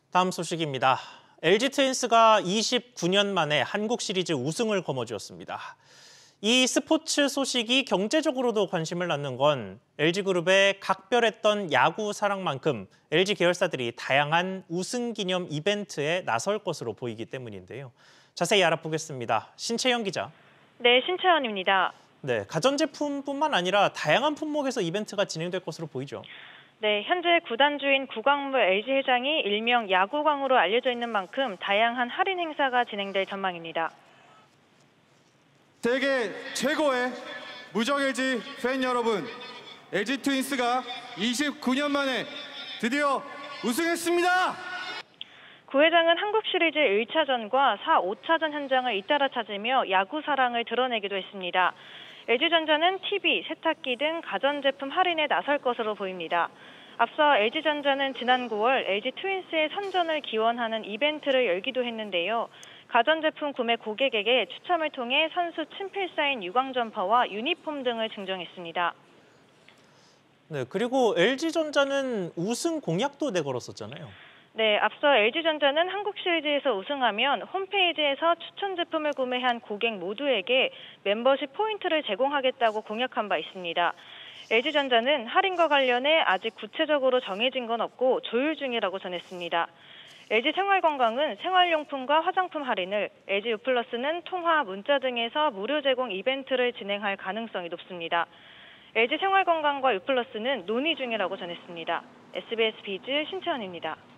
다음 소식입니다. LG 트윈스가 29년 만에 한국 시리즈 우승을 거머쥐었습니다. 이 스포츠 소식이 경제적으로도 관심을 낳는 건 LG그룹의 각별했던 야구 사랑만큼 LG 계열사들이 다양한 우승 기념 이벤트에 나설 것으로 보이기 때문인데요. 자세히 알아보겠습니다. 신채영 기자. 네, 신채연입니다. 네, 가전제품뿐만 아니라 다양한 품목에서 이벤트가 진행될 것으로 보이죠. 네, 현재 구단주인 구광무 LG 회장이 일명 야구광으로 알려져 있는 만큼 다양한 할인 행사가 진행될 전망입니다. 세계 최고의 무적 LG 팬 여러분, LG 트윈스가 29년 만에 드디어 우승했습니다. 구 회장은 한국 시리즈 1차전과 4, 5차전 현장을 잇따라 찾으며 야구 사랑을 드러내기도 했습니다. LG전자는 TV, 세탁기 등 가전제품 할인에 나설 것으로 보입니다. 앞서 LG전자는 지난 9월 LG 트윈스의 선전을 기원하는 이벤트를 열기도 했는데요. 가전제품 구매 고객에게 추첨을 통해 선수 친필 사인 유광 점퍼와 유니폼 등을 증정했습니다. 네, 그리고 LG전자는 우승 공약도 내걸었었잖아요. 네, 앞서 LG전자는 한국 시리즈에서 우승하면 홈페이지에서 추천 제품을 구매한 고객 모두에게 멤버십 포인트를 제공하겠다고 공약한 바 있습니다. LG전자는 할인과 관련해 아직 구체적으로 정해진 건 없고 조율 중이라고 전했습니다. LG생활건강은 생활용품과 화장품 할인을, LG유플러스는 통화, 문자 등에서 무료 제공 이벤트를 진행할 가능성이 높습니다. LG생활건강과 유플러스는 논의 중이라고 전했습니다. SBS 비즈 신채연입니다.